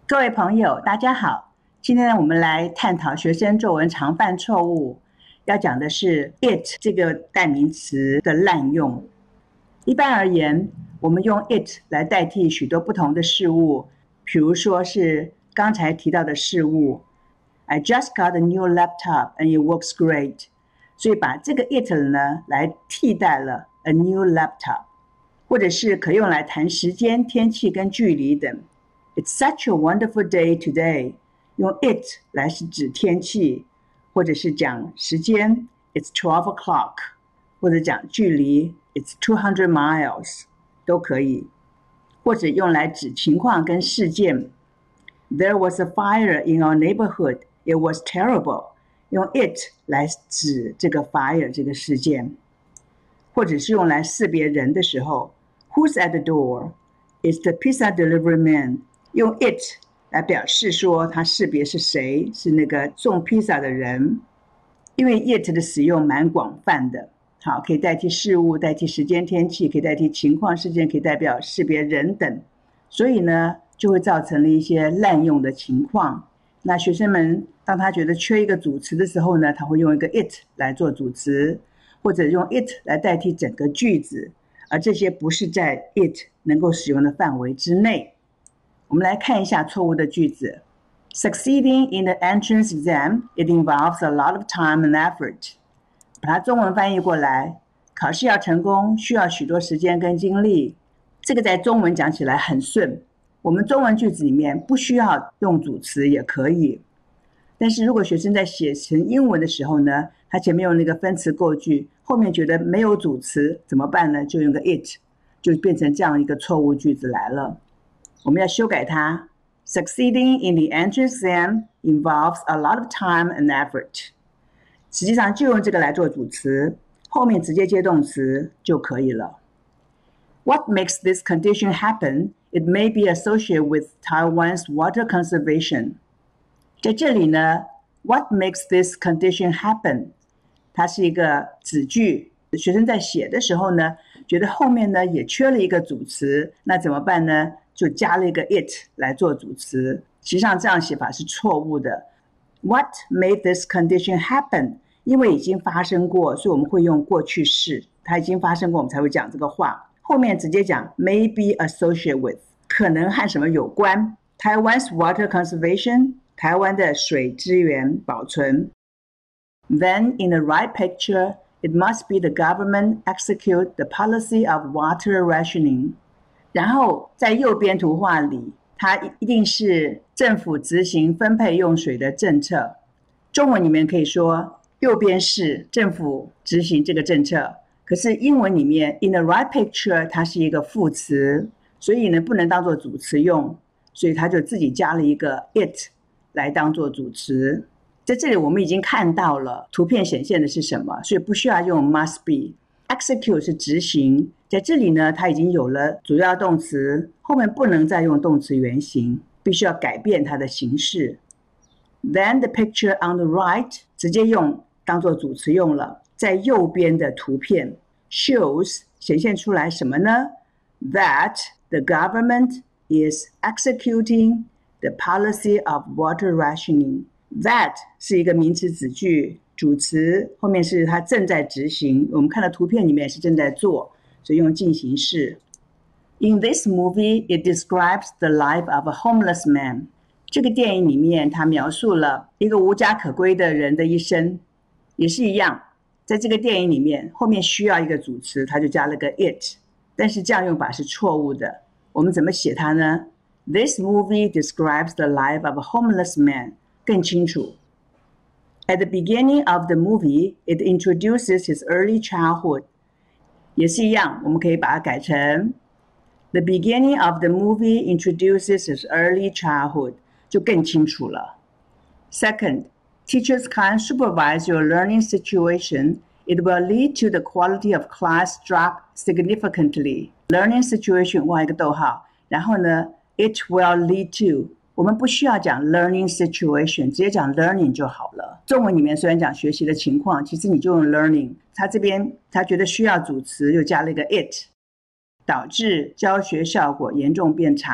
各位朋友，大家好。今天我们来探讨学生作文常犯错误，要讲的是 it 这个代名词的滥用。一般而言，我们用 it 来代替许多不同的事物，比如说是刚才提到的事物 I just got a new laptop and it works great， 所以把这个 it 呢来替代了 a new laptop， 或者是可用来谈时间、天气跟距离等。It's such a wonderful day today， 用 it 来是指天气，或者是讲时间 It's 12 o'clock， 或者讲距离 It's 200 miles， 都可以。或者用来指情况跟事件 There was a fire in our neighborhood, it was terrible， 用 it 来指这个 fire 这个事件。或者是用来识别人的时候 Who's at the door? It's the pizza delivery man，用 it 来表示说它识别是谁，是那个送披萨的人。因为 it 的使用蛮广泛的，好，可以代替事物，代替时间天气，可以代替情况事件，可以代表识别人等，所以呢就会造成了一些滥用的情况。那学生们当他觉得缺一个主词的时候呢，他会用一个 it 来做主词，或者用 it 来代替整个句子，而这些不是在 it 能够使用的范围之内。我们来看一下错误的句子。Succeeding in the entrance exam, it involves a lot of time and effort. 把它中文翻译过来，考试要成功，需要许多时间跟精力。这个在中文讲起来很顺，我们中文句子里面不需要用主词也可以。但是如果学生在写成英文的时候呢，他前面用那个分词构句，后面觉得没有主词怎么办呢？就用个 it， 就变成这样一个错误句子来了。我们要修改它。Succeeding in the entrance exam involves a lot of time and effort。 实际上就用这个来做主词，后面直接接动词就可以了。What makes this condition happen? It may be associated with Taiwan's water conservation。 在这里呢 What makes this condition happen？ 它是一个子句，学生在写的时候呢，觉得后面呢也缺了一个主词，那怎么办呢？就加了一个 it 来做主词，实际上这样写法是错误的。What made this condition happen？ 因为已经发生过，所以我们会用过去式，它已经发生过，我们才会讲这个话。后面直接讲 may be associated with， 可能和什么有关。Taiwan's water conservation， 台湾的水资源保存。Then in the right picture, it must be the government execute the policy of water rationing。然后在右边图画里，它一定是政府执行分配用水的政策。中文里面可以说右边是政府执行这个政策，可是英文里面 in the right picture 它是一个副词，所以呢不能当作主词用，所以它就自己加了一个 it 来当作主词。在这里我们已经看到了图片显现的是什么，所以不需要用 must be。Execute 是执行，在这里呢它已经有了主要动词，后面不能再用动词原形，必须要改变它的形式。Then the picture on the right 直接用当作主词用了，在右边的图片 shows 显现出来什么呢？ That the government is executing the policy of water rationing。 That 是一个名词子句，主词后面是它正在执行，我们看到图片里面是正在做，所以用进行式。In this movie, it describes the life of a homeless man。 这个电影里面它描述了一个无家可归的人的一生，也是一样，在这个电影里面后面需要一个主词，它就加了个 it， 但是这样用法是错误的。我们怎么写它呢？ This movie describes the life of a homeless man， 更清楚。At the beginning of the movie, it introduces his early childhood。 也是一样，我们可以把它改成 The beginning of the movie introduces his early childhood， 就更清楚了。Second, teachers can't supervise your learning situation. It will lead to the quality of class drop significantly. Learning situation 画一个逗号，然后呢 it will lead to， 我们不需要讲 learning situation， 直接讲 learning 就好了。中文里面虽然讲学习的情况，其实你就用 learning， 他这边他觉得需要主词又加了一个 it， 导致教学效果严重变差。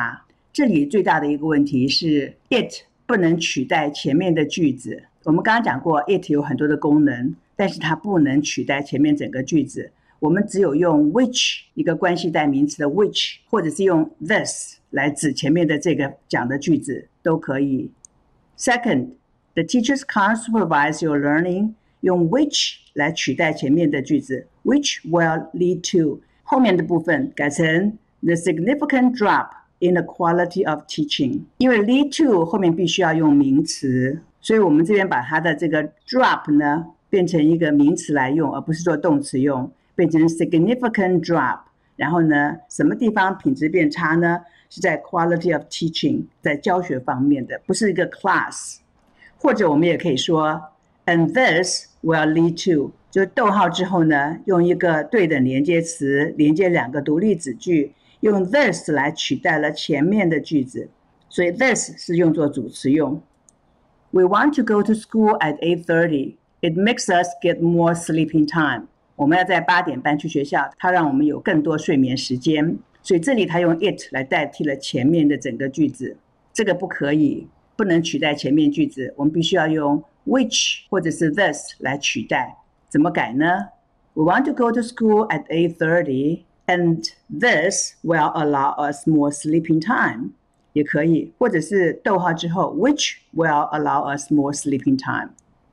这里最大的一个问题是 it 不能取代前面的句子。我们刚刚讲过 it 有很多的功能，但是它不能取代前面整个句子。我们只有用 which 一个关系代名词的 which， 或者是用 this 来指前面的这个讲的句子都可以。Second, the teachers can't supervise your learning， 用 which 来取代前面的句子 which will lead to， 后面的部分改成 the significant drop in the quality of teaching， 因为 lead to 后面必须要用名词，所以我们这边把它的这个 drop 呢变成一个名词来用，而不是做动词用，变成 significant drop。然后呢，什么地方品质变差呢？是在 quality of teaching， 在教学方面的，不是一个 class。或者我们也可以说 and this will lead to， 就是逗号之后呢，用一个对等连接词连接两个独立子句，用 this 来取代了前面的句子，所以 this 是用作主词用。We want to go to school at 8:30. It makes us get more sleeping time. 我们要在8点半去学校，它让我们有更多睡眠时间。所以这里它用 it 来代替了前面的整个句子，这个不可以，不能取代前面句子，我们必须要用 which 或者是 this 来取代。怎么改呢？ We want to go to school at 8:30 and this will allow us more sleeping time， 也可以，或者是逗号之后 which will allow us more sleeping time。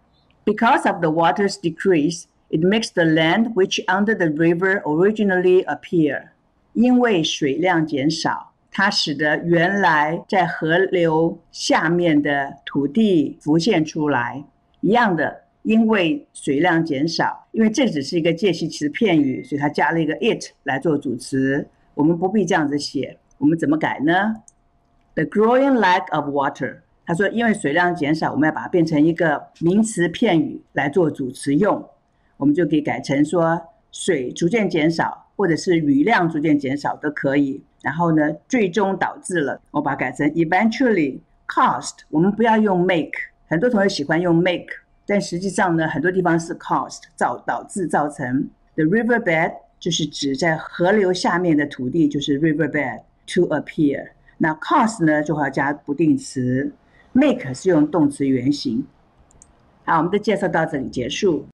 Because of the water's decrease, it makes the land which under the river originally appear。 因为水量减少，它使得原来在河流下面的土地浮现出来。一样的，因为水量减少，因为这只是一个介系词片语，所以它加了一个 it 来做主词，我们不必这样子写。我们怎么改呢？ The growing lack of water， 他说因为水量减少，我们要把它变成一个名词片语来做主词用，我们就可以改成说水逐渐减少，或者是雨量逐渐减少都可以。然后呢，最终导致了，我把它改成 eventually caused， 我们不要用 make， 很多同学喜欢用 make， 但实际上呢，很多地方是 caused， 导致造成。 The riverbed 就是指在河流下面的土地，就是 riverbed to appear。 那 cause 呢就要加不定词， make 是用动词原形。好，我们的介绍到这里结束。